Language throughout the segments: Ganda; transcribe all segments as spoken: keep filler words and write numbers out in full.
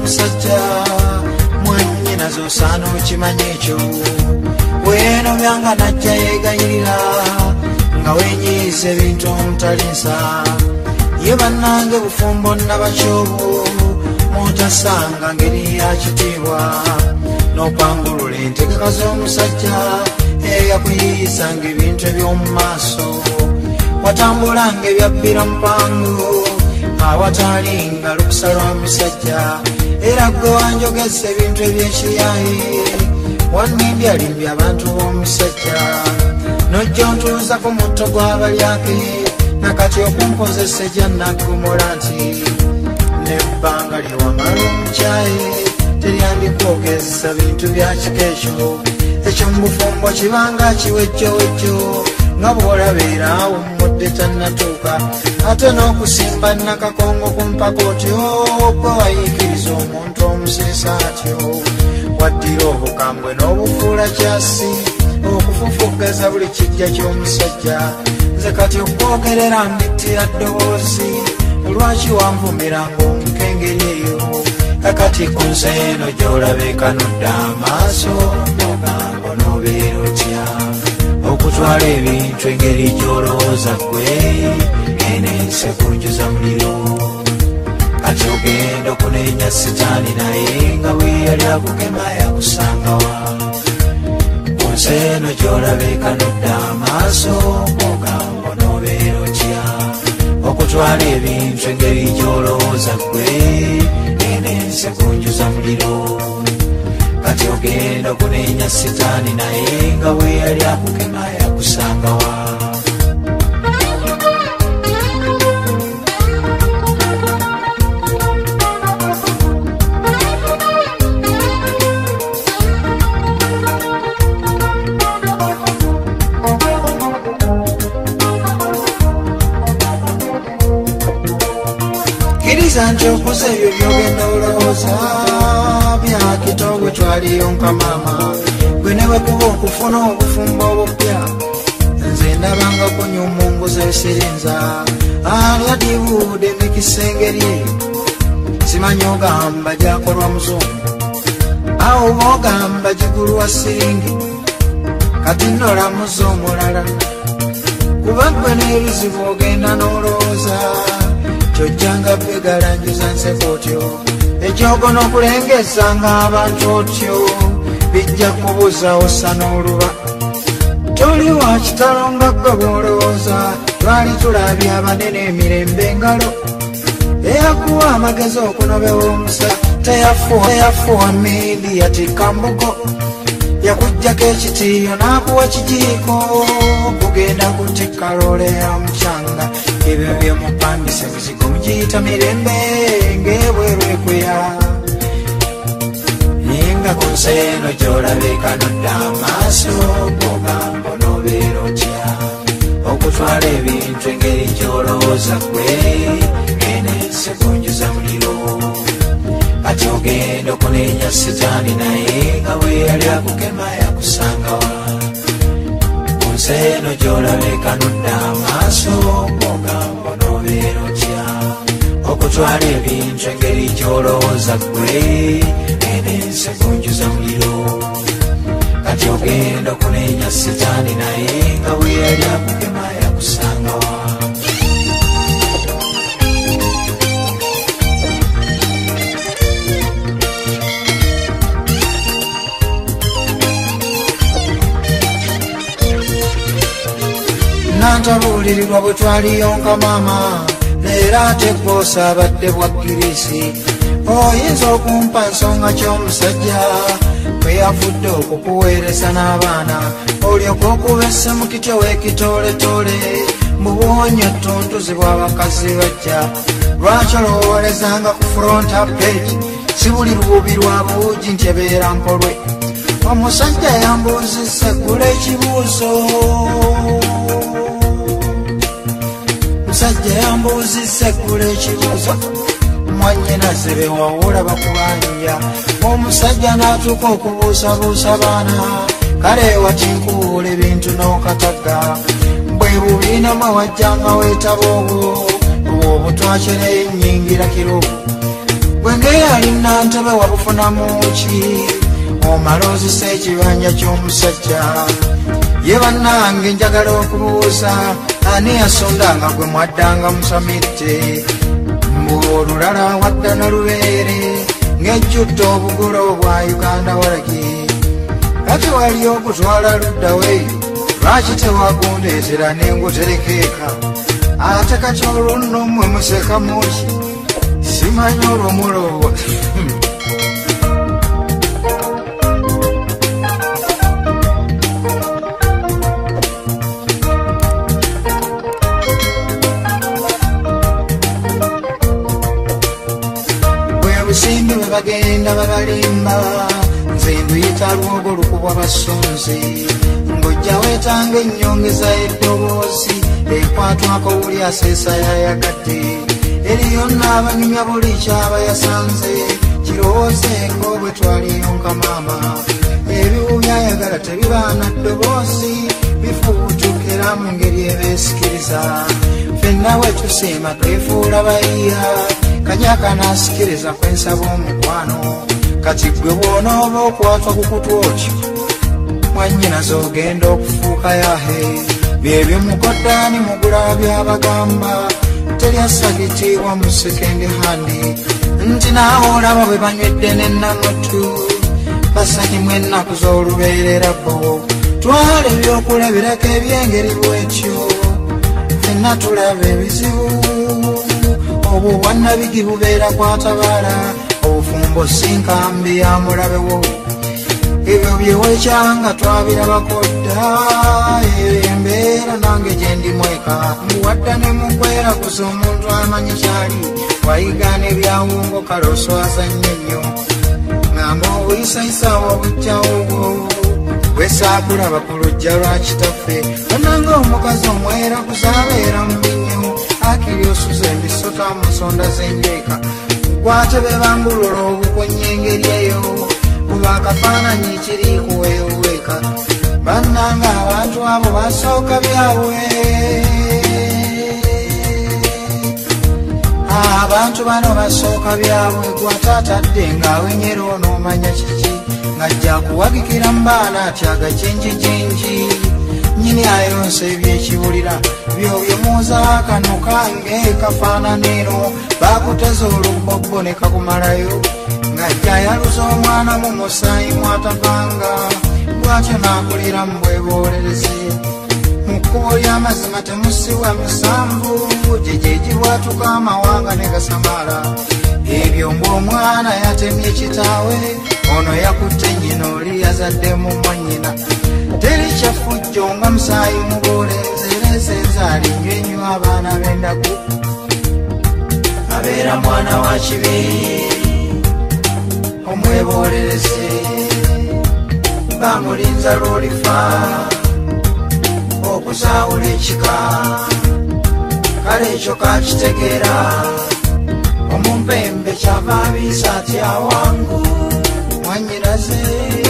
omusajja mwennyina z'osaana okimanya ekyo weno byanga najja yeegayirira nga wenyiiza ebintu omutalinsa ye bannange bufumbo nabakyobo mutasanga ngeri ya kitiibwa n'okwangulula entegeka z'omusajja eyakuyiyizanga ebintu eby'omu maaso watambulanga ebyabbira mupangu awatalinga lukusa lwa musajja era gwe wanjogesa ebintu eby'ekiyayi wannimbyalimby abantu b'omusajja nojja ontuuza ku mutto gw'abalyake nakati okunkozesa ejja naggumula nti nebbanga lyewamala omukyayi teryandikwogeza bintu bya kika ekyo ekyo mu bufumbo kibanga kiwejjowejjo nga bw'olabeera awo mudde tannatuuka ate n'okusimba nakakongo ku mpaka otyo gwe wayiikiriza omuntu omusirisa atyo waddira obukambwe n'obufuula kyasi okufufugaza buli kijja ky'omusajja nze kati okwogerera mbittira ddoboozi lwaki wanvumiranga omukengeri eyo kakati ku nsi eno gy'olabeekanudde amaaso nogambo n'obeera otya okutwala ebintu engeri gy'olowooza ggwe ene ensi ekunjuza muliro kati ogenda okuneenya sitaani naye nga bwe yali akugema yakusangawa ku nsi eno gy'olabeekanudde amaaso nogambo n'obeera otya okutwala ebintu engeri gy'olowooza ggwe ene ensi ekunjuza muliro kati ogenda okuneenya sitaani naye nga bwe yali akugema yakusangawa kkiriza nti okuza ebyo byogenda olowooza byakitogwe twaliyonka maama gwe ne bwe kuba okufuna obufumbo obupya nze ndabanga kunyumunguza esirinza ani adibuude emikisengeri eyo simanyi ogamba gyakolwa muzungu awo boogamba gigulwa siringi kati nolamuza omulala kuba gwe n'ebizibu ogenda n'olowooza kyojjanga bwegalanjuza nseko otyo ekyogo n'okulengezanga abantu otyo bijja kubuuza ossa n'oluba toli wa kitalo nga gwe bw'olowooza twali tulabye abanene emirembe engalo eyakuwa amagezi okunobewa omusa teyafuwa miidi yatikka mbugo yakuggyako ekitiiyo n'akuwa kijiiko kugenda kutikka loole ya mukyanga ebyo byemupandise muzigo mugiyita mirembe ng'ebweru ekweya nga ku nsi eno gy'olabeekanudde amaaso bw'ogamba n'obeera otya okutwala ebintu engeri gy'olowooza ggwe ene ensi ekunjuza muliro kati ogenda okuneenya sitaani naye nga bwe yali akugema yakusangawa ku nsi eno gy'olabeekanudde amaaso bw'ogamba n'obeera otya okutwala ebintu engeri gy'olowooza ggwe ene ensi ekunjuza muliro kati ogenda okuneenya sitaani naye nga bwe yali akugema yakusangawa nantabuulirirwa bwe twaliyonka maama era ate gw'osa abadde bwa girisi oyinza okumpa nsonga ky'omusajja bwe yavudde okukuweereza n'abaana olyoka okubesse mu kityo w'ekitooletoole mu buwonya ttuntuzi bw'abakazi bajja lwaki olowoolezanga ku fronta page si buli lububi lwa buugi nti ebeera mpolwe omusajja yambuuzizza eggula ekibuuzo omusajja yambuuzizza eggula ekibuuzo mwannyinaze bewawula bakubanja omusajja n'atuuka okubuusabuusa baana kale watinkuwula ebintu n'okatagga bwe bubiinamu wajjanga weetaba obwo obwo butwakyera ennyingira kirubu Bwenge alina ntebe wabufunamu ki omalozi sekibanja ky'omusajja ye bannange njagala okubuuza ani yasondanga gwe mwaddanga musamidde olulala wadda na lubeere ng'ejjudde obugulo bwa Uganda walagi kati wali okutwala luddaweeyo lwaki tewagundeetera n'enguterekeeka ate kati olunno mmwe museka muki simanyi olwomuloowa Simbi we bagenda babalimba nze nduyita lwogo lukubwa basonzi ngojja wetanga ennyongeza eddoboozi ekwatwako buli aseesa yayagadde eri yonna abanyumya buli kyaba yasanze kirowoozenga bwe twaliyonka maama ebiwu byayagala tebibaana ddoboozi bifuutukira mu ngeri ebeesikiriza ffenna we tusiima twefuula bayiya kanyaka nasikiriza kwensaba omukwano kati gwe bw'onooba okwatwa ku kutu okyo mwannyina z'ogenda okufuuka yahe byebyo mukoddaani mugula byabagamba teryasagitiibwa mu sekendi handi nti naawe olaba bwe banywedde n'ennamutu basakimu ennaku z'olubeerera bo twala ebyokulabirako ebyengeri bwetyo ffenna tulaba ebizibu obwo bwannabigi bubeera kwatabaala obufumbo sinkambi ya mulabewo ebyo byeweekyanga twabirabako dda embeera nange gye ndimweka mbuwadda ne mukwera kusa omuntu amanyi kyali wayigaana ebyawungo kale oswazannyo nnyo ngamba obuyisayisaawo obujjawo bwesaakulaba ku lujja lwa kitaffe onanga omukazi omwera kuzaabeera mu binyo akiri osuza embisota mu nsonda z'enjeka gwate bebangulula obukonye engeri eyo kuba akafaananyi kiri kuweeweka bannanga abantu abo basooka byabwe abantu bano basooka byabwe gwataatadde ng'awenyera onoomanya kiki ng'ajja kuwagikira mu baana atyaga kinjijinji nyini ayonsa ebyekibulira byobyo muuza akano kange kafaananiro bakuteza olubobbo ne kakumalayo ng'ajja yaluza omwana mu musaayi mwatavanga bwatyo n'akulira mu bwebolereze mu kkubo ly'amazima temusiwa musanvu gyegyegibwatuka amawanga ne gasamala ebyo ng'omwana yatemye kitaawe ono yakutte nnyina oli yazaddemu mwannyina teri kyafujjo nga musaayi muboolezereze nzaali nywenywa abaana b'endaku abeera mwana wa kibi omwebolereze bamulinza lw'olifa okuzaawula ekika kale ekyo kakitegeera omumpembe kyava abiisa atya wangu mwannyinaze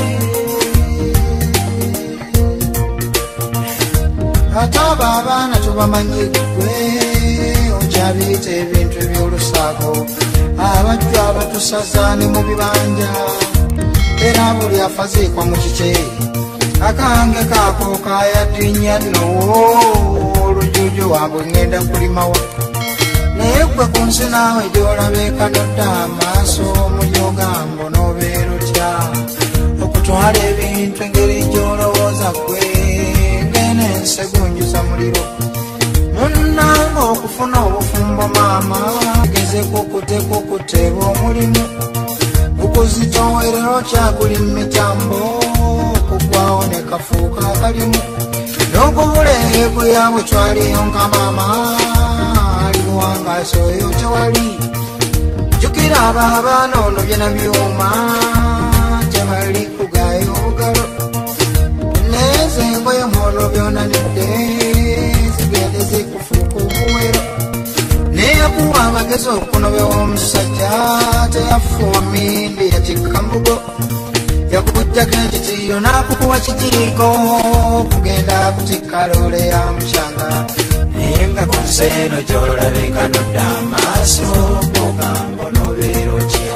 ate abo abaana tubamanyi gwe okyabiyita ebintu eby'olusaako abajju abatusazaani mu bibanja era buli afaziikwa mu kike akange kaako kayaddinya nowo olujuju wange ngenda kulimawa naye gwe ku nsi naawe gy'olabeka nodda amaaso omujogamba onoobeera otya okutwala ebintu engeri gy'olowooza gwe ensegunjuza muliro munnanga okufuna obufumbo maama gezekukutekukuteeba omulimu okuzitowerera okyaguli mu mitambo okugwawo ne kafuuka akalimu n'okubula eego yaabwe twaliyonka maama alimuwangaasi oyo tewali jjukira abo abaana ono byena byuma tebali kugaayo obugalo neze engoye mwono byonanidde zigende zikufuuka obuwero neyakuwa amagezi okunobewa omusajja teyafuwa mindi yatikka mbugo yakukujjako ekitiyo n'akukuwa kigiriko kugenda kutikka loole ya mukyanga naye nga ku nsi eno gy'olabeka nodda amaaso ogamba onobeera otya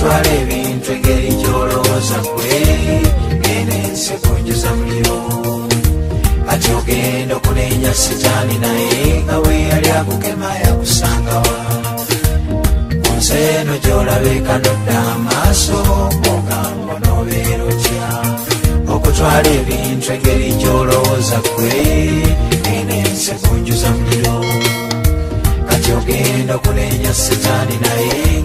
okutwala ebintu engeri gy'olowooza gwe genda ensi kunjuza muliro kati ogenda okunenya sitaani naye nga bwe yali akukema yakusangawa ku nsi eno gy'olabeka nodda amaaso ogamba n'obeera otya okutwala ebintu engeri gy'olowooza gwe genda ensi kunjuza muliro kati ogenda okunenya sitaani naye